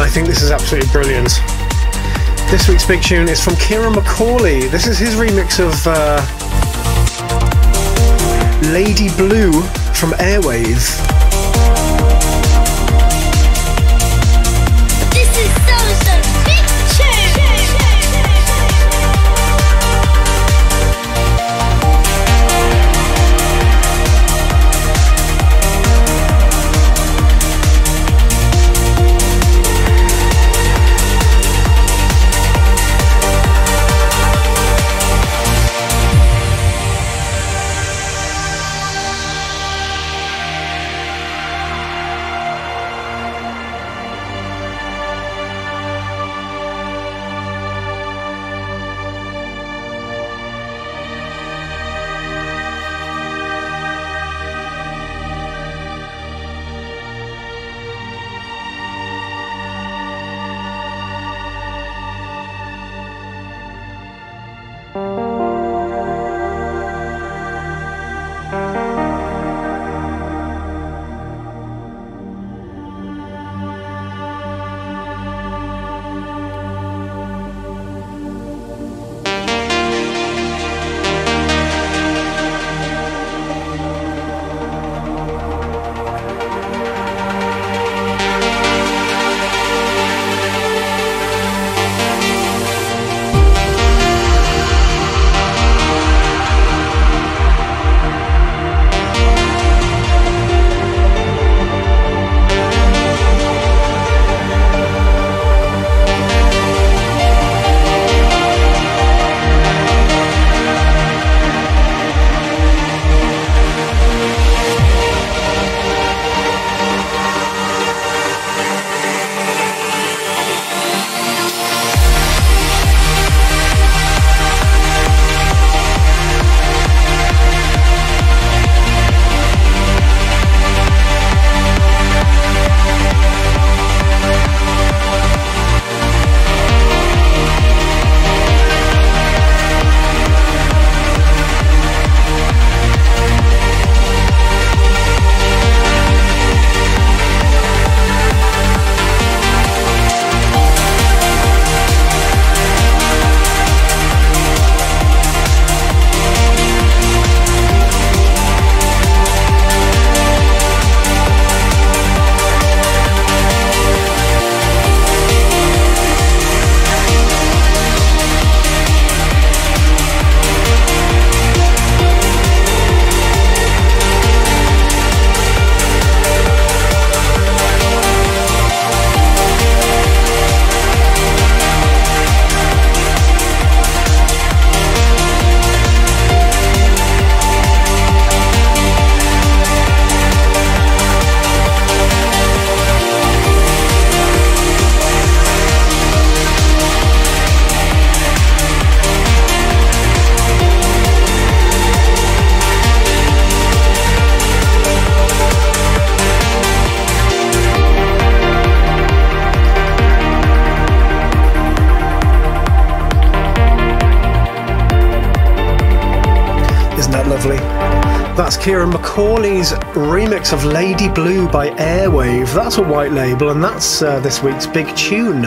I think this is absolutely brilliant. This week's big tune is from Ciaran McAuley. This is his remix of Ladyblue from Airwave. That's Ciaran McAuley's remix of Ladyblue by Airwave. That's a white label, and that's this week's big tune.